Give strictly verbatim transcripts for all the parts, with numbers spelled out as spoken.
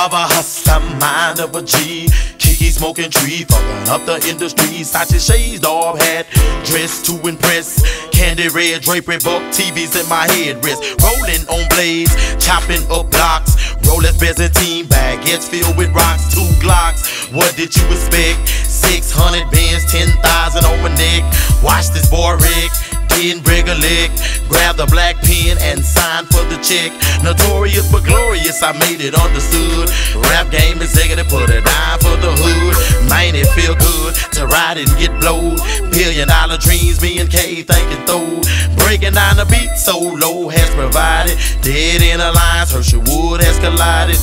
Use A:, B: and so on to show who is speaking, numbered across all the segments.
A: of a hustler, mind of a G. Kiki smoking tree, fucking up the industry. Sachi shades, dog hat, dressed to impress. Candy red drapery, buck T Vs in my headrest. Rolling on blades, chopping up blocks. Rolex Byzantine baguettes filled with rocks. Two Glocks, what did you expect? Six hundred bands, ten thousand on my neck. Watch this boy Rick. Didn't break a leg, grab the black pen and sign for the check. Notorious but glorious, I made it understood. Rap game executive, put a dime for the hood. Man, it feel good to ride and get blowed. Billion dollar dreams, me and K thinking through. Breaking down the beat so low has provided. Dead in a lines, Herschel Wood has collided.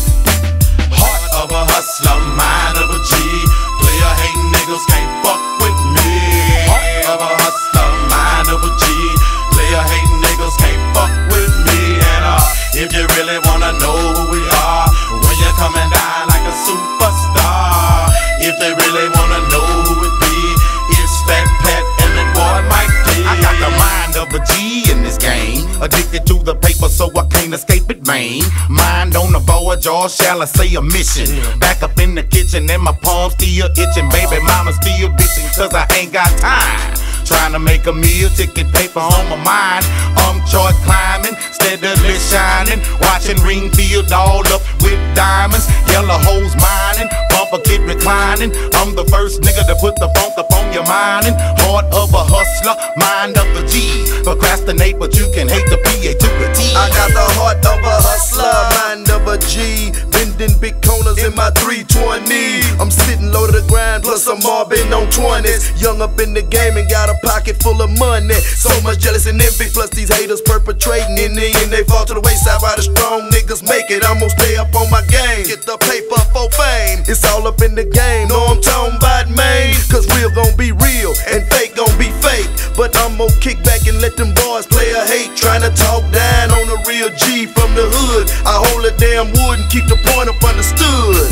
A: Heart of a hustler, mind of a G. Player hating niggas can't fuck with me. Heart of a hustler, mind of a G. Player hating niggas can't fuck with me. And uh, if you really wanna know who we are, when you're coming down like a superstar. If they really wanna know who it be, it's Fat Pat and that boy Mike D.
B: I got the mind of a G in this game. Addicted to the paper so I can't escape it, man. Mind on the board, jaw shall I say a mission. Back up in the kitchen and my palms still itching. Baby mama still bitching cause I ain't got time. Trying to make a meal, ticket paper on my mind. I'm chart climbing, steadily shining. Watching ring field all up with diamonds. Yellow hoes mining, bumper kid reclining. I'm the first nigga to put the funk up on your mindin'. Heart of a hustler, mind of a G. Procrastinate but you can hate the P A to the T.
C: I got the heart of a hustler, mind of a G. Bending big corners in my three twenty. I'm sitting low to the grind, plus I'm mobbing on twenties. Young up in the game and got a pocket full of money. So much jealous and envy, plus these haters perpetrating. In the end they fall to the wayside while the strong niggas make it. I'm gonna stay up on my game, get the paper for fame. It's all up in the game, know I'm talking about main. Cause real gon' be real and fake gon' be fake. But I'm gonna kick back and let them boys play a hate. Trying to talk down on a real G from the hood. I hold a damn wood and keep the point up understood.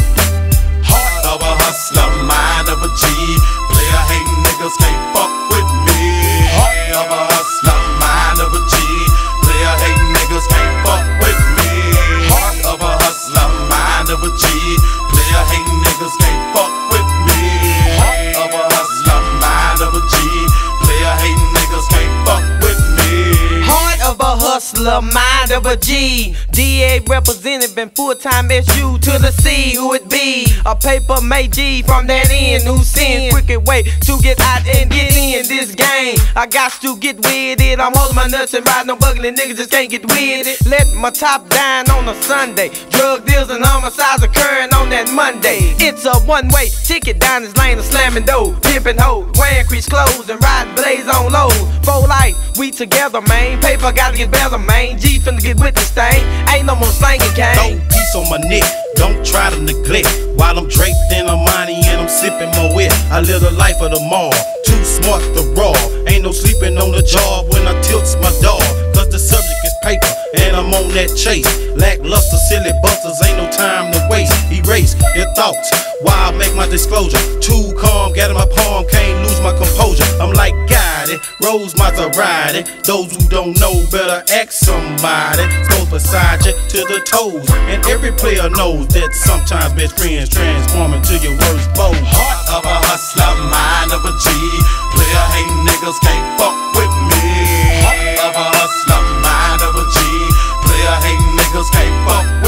A: Heart of a hustler, mind of a G. Player hating niggas can't fuck with me. Heart of a hustler, mind of a G. Player hating niggas can't fuck with me. Heart of a hustler, mind of a G. Player hating niggas can't fuck with me. Heart of a hustler, mind of a G. Player hating niggas can't fuck with me.
D: Heart of a hustler, mind of a G. D A represented, been full-time S U to the C. Who it be? A paper made G from that end. Who sends quicker way to get out and get in this game? I got to get with it. I'm holding my nuts and riding on bugging niggas just can't get with it. Let my top down on a Sunday. Drug deals and homicides occurring on that Monday. It's a one-way ticket down this lane of slamming dough, pimping hoes, wearing creased clothes and riding blaze on lows. For life, we together, man. Paper gotta get better, man. G finna get with this thing. Ain't no more slanging cane.
E: Throw piece on my neck, don't try to neglect. While I'm draped in a money and I'm sipping my wet. I live the life of the mall, too smart to raw. Ain't no sleeping on the job when I tilts my dog. Cause the subject is paper and I'm on that chase. Lackluster, silly busters, ain't no time to waste. Erase your thoughts while I make my disclosure. Too calm, got in my palm, can't lose my composure. I'm like got it, Rose Maserati. Those who don't know better ask somebody. Goes beside you to the toes. And every player knows that sometimes best friends transform into your worst foes.
A: Heart of a hustler, mind of a G. Player hating niggas can't fuck with me. Heart of a hustler, mind of a G. Player hating niggas can't fuck